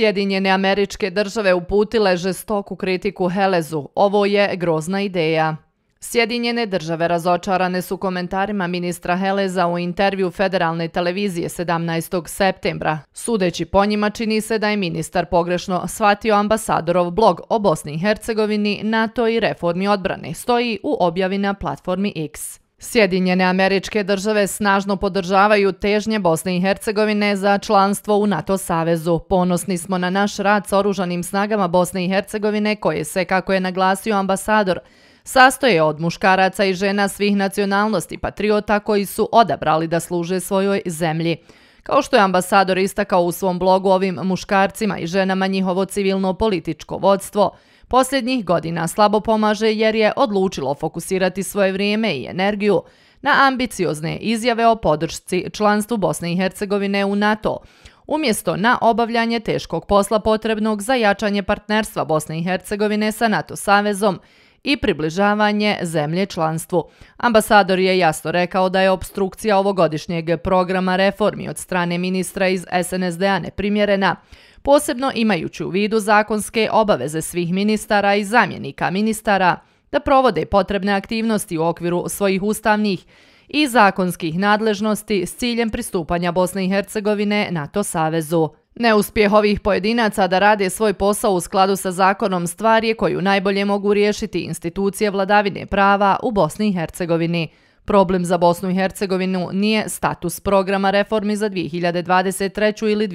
Sjedinjene Američke Države uputile žestoku kritiku Helezu. Ovo je grozna ideja. Sjedinjene Države razočarane su komentarima ministra Heleza u intervju federalne televizije 17. septembra. Sudeći po njima, čini se da je ministar pogrešno shvatio ambasadorov blog o Bosni i Hercegovini, NATO i reformi odbrane, stoji u objavi na platformi X. Sjedinjene Američke Države snažno podržavaju težnje Bosne i Hercegovine za članstvo u NATO savezu. Ponosni smo na naš rad s oružanim snagama Bosne i Hercegovine koje se, kako je naglasio ambasador, sastoje od muškaraca i žena svih nacionalnosti patriota koji su odabrali da služe svojoj zemlji. Kao što je ambasador istakao u svom blogu, ovim muškarcima i ženama njihovo civilno-političko vodstvo posljednjih godina slabo pomaže jer je odlučilo fokusirati svoje vrijeme i energiju na ambiciozne izjave o podršci članstvu Bosne i Hercegovine u NATO, umjesto na obavljanje teškog posla potrebnog za jačanje partnerstva Bosne i Hercegovine sa NATO savezom i približavanje zemlje članstvu. Ambasador je jasno rekao da je opstrukcija ovogodišnjeg programa reformi od strane ministra iz SNSD-a neprimjerena, posebno imajući u vidu zakonske obaveze svih ministara i zamjenika ministara da provode potrebne aktivnosti u okviru svojih ustavnih i zakonskih nadležnosti s ciljem pristupanja Bosne i Hercegovine NATO savezu. Neuspjeh ovih pojedinaca da rade svoj posao u skladu sa zakonom stvar je koju najbolje mogu riješiti institucije vladavine prava u Bosni i Hercegovini. Problem za Bosnu i Hercegovinu nije status programa reformi za 2023. ili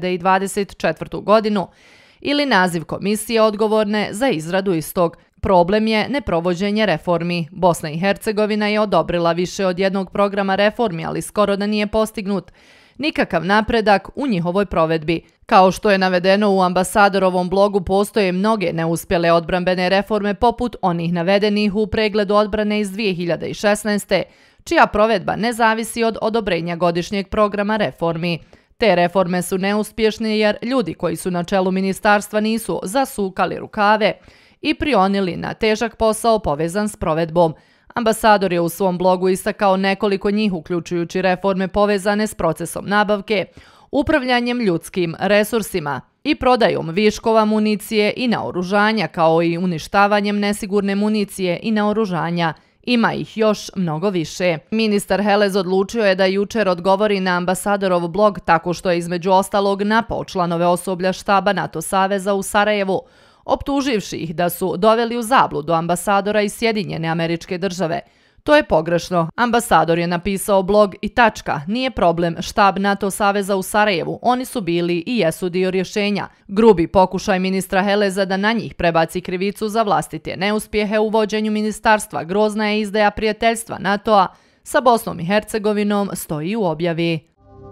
2024. godinu ili naziv komisije odgovorne za izradu istog. Problem je neprovođenje reformi. Bosna i Hercegovina je odobrila više od jednog programa reformi, ali skoro da nije postignut nikakav napredak u njihovoj provedbi. Kao što je navedeno u ambasadorovom blogu, postoje mnoge neuspjele odbrambene reforme poput onih navedenih u pregledu odbrane iz 2016. čija provedba ne zavisi od odobrenja godišnjeg programa reformi. Te reforme su neuspješne jer ljudi koji su na čelu ministarstva nisu zasukali rukave i prionili na težak posao povezan s provedbom. Ambasador je u svom blogu istakao nekoliko njih, uključujući reforme povezane s procesom nabavke, upravljanjem ljudskim resursima i prodajom viškova municije i naoružanja, kao i uništavanjem nesigurne municije i naoružanja. Ima ih još mnogo više. Ministar Helez odlučio je da jučer odgovori na ambasadorov blog tako što je između ostalog napao članove osoblja štaba NATO saveza u Sarajevu, optuživši ih da su doveli u zabludu ambasadora iz Sjedinjene Američke Države. To je pogrešno. Ambasador je napisao blog i tačka. Nije problem štab NATO saveza u Sarajevu. Oni su bili i jesu dio rješenja. Grubi pokušaj ministra Heleza da na njih prebaci krivicu za vlastite neuspjehe u vođenju ministarstva, grozna je izdaja prijateljstva NATO-a sa Bosnom i Hercegovinom, stoji u objavi.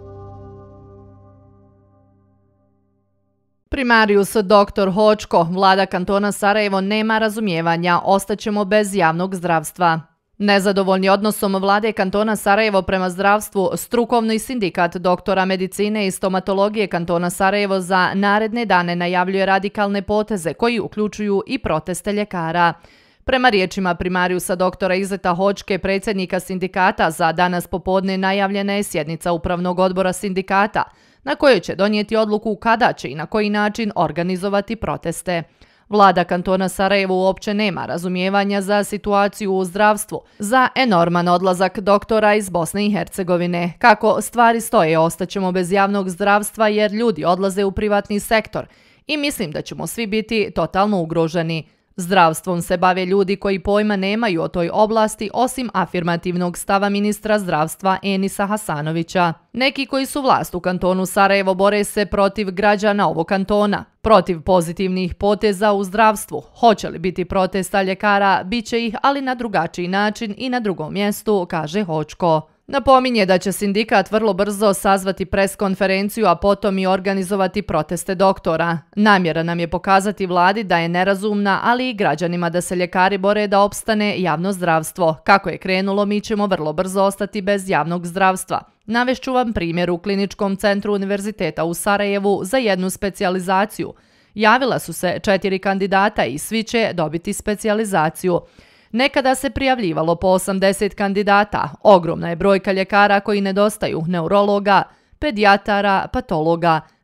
Primarius dr. Hočko, vlada kantona Sarajevo nema razumijevanja, ostaćemo bez javnog zdravstva. Nezadovoljni odnosom vlade kantona Sarajevo prema zdravstvu, strukovni sindikat doktora medicine i stomatologije kantona Sarajevo za naredne dane najavljuje radikalne poteze koji uključuju i proteste ljekara. Prema riječima primariusa doktora Izeta Hočke, predsjednika sindikata, za danas popodne najavljena je sjednica upravnog odbora sindikata, na kojoj će donijeti odluku kada će i na koji način organizovati proteste. Vlada kantona Sarajevo uopće nema razumijevanja za situaciju u zdravstvu, za enorman odlazak doktora iz Bosne i Hercegovine. Kako stvari stoje, ostaćemo bez javnog zdravstva jer ljudi odlaze u privatni sektor i mislim da ćemo svi biti totalno ugroženi. Zdravstvom se bave ljudi koji pojma nemaju o toj oblasti osim afirmativnog stava ministra zdravstva Enisa Hasanovića. Neki koji su vlast u kantonu Sarajevo bore se protiv građana ovog kantona, protiv pozitivnih poteza u zdravstvu. Hoće li biti protesta ljekara? Biće ih, ali na drugačiji način i na drugom mjestu, kaže Hočko. Napominje da će sindikat vrlo brzo sazvati pres konferenciju, a potom i organizovati proteste doktora. Namjera nam je pokazati vladi da je nerazumna, ali i građanima da se ljekari bore da opstane javno zdravstvo. Kako je krenulo, mi ćemo vrlo brzo ostati bez javnog zdravstva. Navešću vam primjer u Kliničkom centru Univerziteta u Sarajevu za jednu specijalizaciju. Javila su se 4 kandidata i svi će dobiti specijalizaciju. Nekada se prijavljivalo po 80 kandidata. Ogromna je brojka ljekara koji nedostaju, neurologa, pedijatara, patologa.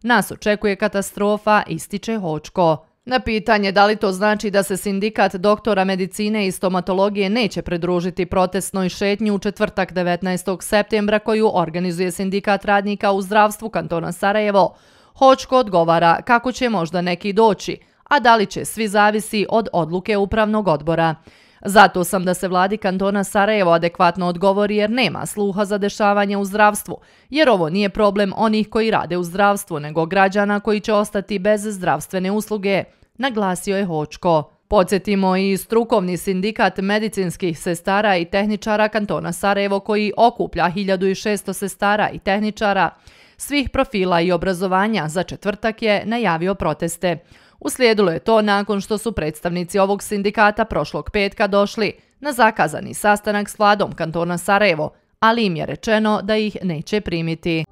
Nas očekuje katastrofa, ističe Hočko. Na pitanje da li to znači da se sindikat doktora medicine i stomatologije neće pridružiti protestnoj šetnji u četvrtak 19. septembra koju organizuje sindikat radnika u zdravstvu kantona Sarajevo, Hočko odgovara kako će možda neki doći, a da li će svi zavisi od odluke upravnog odbora. Zato sam da se vladi kantona Sarajevo adekvatno odgovori jer nema sluha za dešavanje u zdravstvu, jer ovo nije problem onih koji rade u zdravstvu, nego građana koji će ostati bez zdravstvene usluge, naglasio je Hočko. Podsjetimo i strukovni sindikat medicinskih sestara i tehničara kantona Sarajevo koji okuplja 1600 sestara i tehničara svih profila i obrazovanja za četvrtak je najavio proteste. Uslijedilo je to nakon što su predstavnici ovog sindikata prošlog petka došli na zakazani sastanak s vladom kantona Sarajevo, ali im je rečeno da ih neće primiti.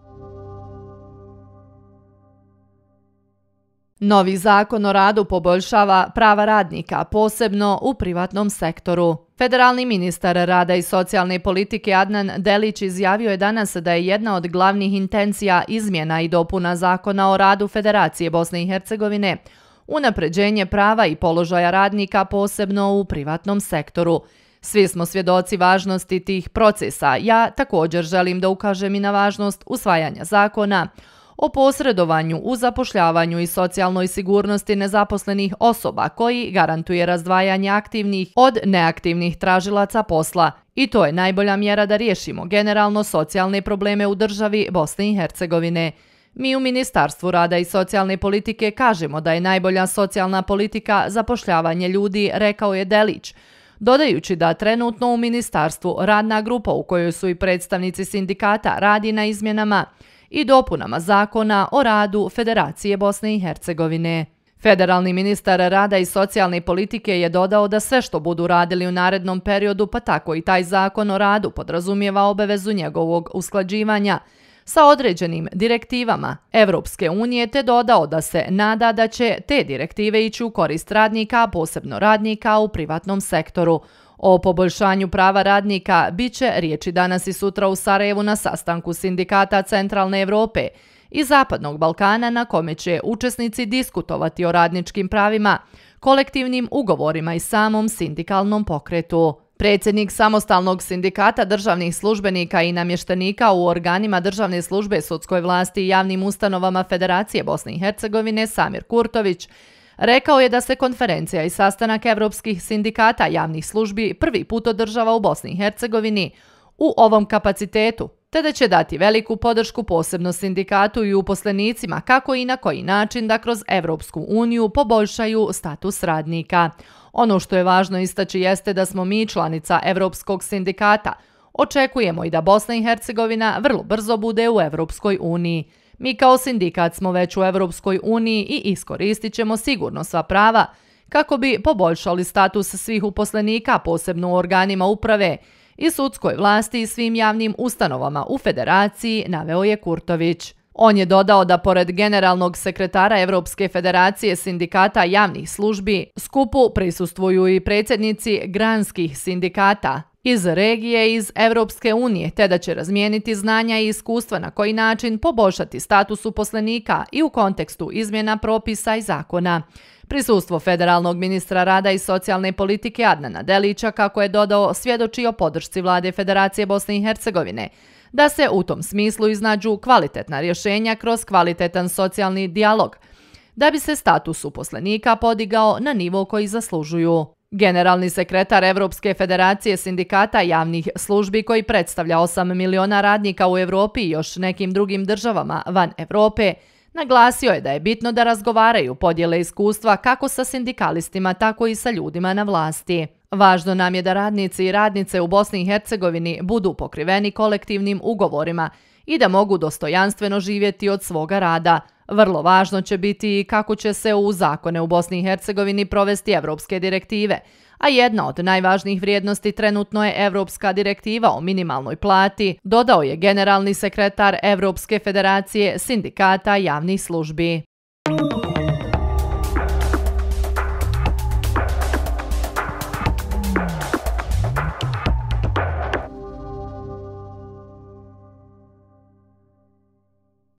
Novi zakon o radu poboljšava prava radnika, posebno u privatnom sektoru. Federalni ministar rada i socijalne politike Adnan Delić izjavio je danas da je jedna od glavnih intencija izmjena i dopuna zakona o radu Federacije Bosne i Hercegovine unapređenje prava i položaja radnika, posebno u privatnom sektoru. Svi smo svjedoci važnosti tih procesa. Ja također želim da ukažem i na važnost usvajanja zakona o posredovanju u zapošljavanju i socijalnoj sigurnosti nezaposlenih osoba koji garantuje razdvajanje aktivnih od neaktivnih tražilaca posla. I to je najbolja mjera da riješimo generalno socijalne probleme u državi Bosne i Hercegovine. Mi u Ministarstvu rada i socijalne politike kažemo da je najbolja socijalna politika zapošljavanje ljudi, rekao je Delić, dodajući da trenutno u ministarstvu radna grupa u kojoj su i predstavnici sindikata radi na izmjenama i dopunama zakona o radu Federacije Bosne i Hercegovine. Federalni ministar rada i socijalne politike je dodao da sve što budu radili u narednom periodu, pa tako i taj zakon o radu, podrazumijeva obavezu njegovog usklađivanja sa određenim direktivama Evropske unije, te dodao da se nada da će te direktive ići u korist radnika, posebno radnika u privatnom sektoru. O poboljšanju prava radnika bit će riječi danas i sutra u Sarajevu na sastanku sindikata Centralne Evrope i Zapadnog Balkana na kome će učesnici diskutovati o radničkim pravima, kolektivnim ugovorima i samom sindikalnom pokretu. Predsjednik Samostalnog sindikata državnih službenika i namještenika u organima državne službe, sudskoj vlasti i javnim ustanovama Federacije Bosne i Hercegovine Samir Kurtović rekao je da se konferencija i sastanak evropskih sindikata javnih službi prvi put održava u Bosni i Hercegovini u ovom kapacitetu, te da će dati veliku podršku posebno sindikatu i uposlenicima kako i na koji način da kroz Evropsku uniju poboljšaju status radnika. Ono što je važno istaći jeste da smo mi članica Evropskog sindikata. Očekujemo i da Bosna i Hercegovina vrlo brzo bude u Evropskoj uniji. Mi kao sindikat smo već u Evropskoj uniji i iskoristit ćemo sigurno sva prava kako bi poboljšali status svih uposlenika, posebno u organima uprave i sudskoj vlasti i svim javnim ustanovama u Federaciji, naveo je Kurtović. On je dodao da pored generalnog sekretara Evropske federacije sindikata javnih službi, skupu prisustvuju i predsjednici granskih sindikata iz regije iz Evropske unije, te da će razmijeniti znanja i iskustva na koji način poboljšati status uposlenika i u kontekstu izmjena propisa i zakona. Prisustvo federalnog ministra rada i socijalne politike Adnana Delića, kako je dodao, svjedoči o podršci vlade Federacije Bosne i Hercegovine, da se u tom smislu iznađu kvalitetna rješenja kroz kvalitetan socijalni dijalog, da bi se status uposlenika podigao na nivo koji zaslužuju. Generalni sekretar Evropske federacije sindikata javnih službi, koji predstavlja 8 miliona radnika u Evropi i još nekim drugim državama van Evrope, naglasio je da je bitno da razgovaraju, podijele iskustva kako sa sindikalistima, tako i sa ljudima na vlasti. Važno nam je da radnici i radnice u Bosni i Hercegovini budu pokriveni kolektivnim ugovorima i da mogu dostojanstveno živjeti od svoga rada. Vrlo važno će biti i kako će se u zakone u Bosni i Hercegovini provesti evropske direktive, a jedna od najvažnijih vrijednosti trenutno je Evropska direktiva o minimalnoj plati, dodao je generalni sekretar Evropske federacije sindikata javnih službi.